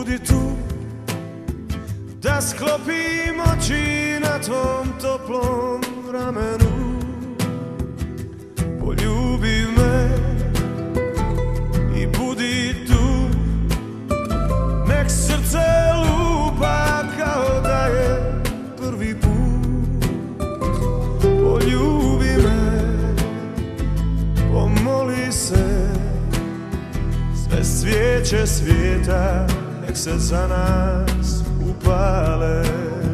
budi tu, da sklopim oči na tvom toplom ramenu. Poljubi me i budi tu, nek srce lupa kao da je prvi put. Poljubi me, pomoli se, sve svijeće svijeta nek se za nas upale.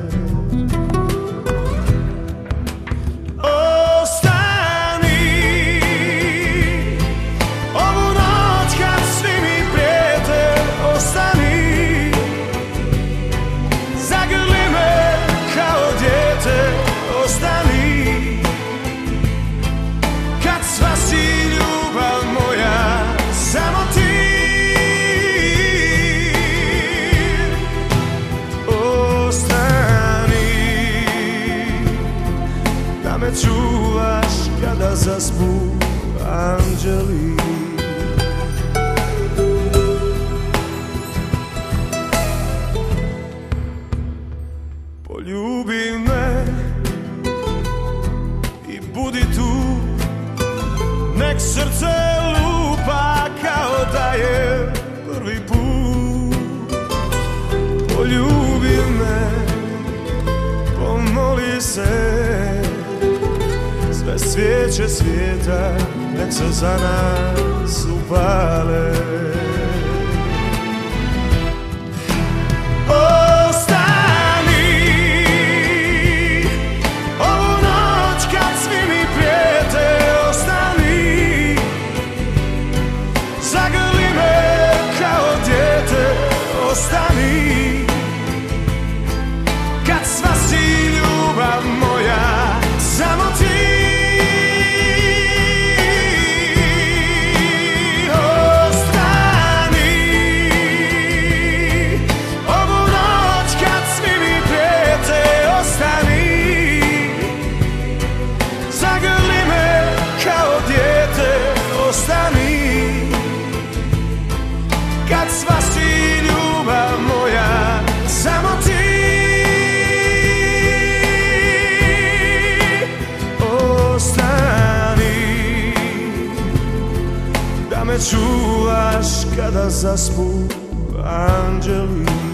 Čuvaš kada zaspu andjeli. Poljubi me i budi tu, nek srce lupa kao da je prvi put. Poljubi me, pomoli se, sve svijeće svijeta nek se za nas upale. Ostani ovu noć kad svi mi prijete. Ostani, zagrli me kao dijete. Ostani, kad sva si ljubav moja, samo ti. Ostani, kad sva si ljubav moja, samo ti. Ostani, da me čuvaš kada zaspu andjeli.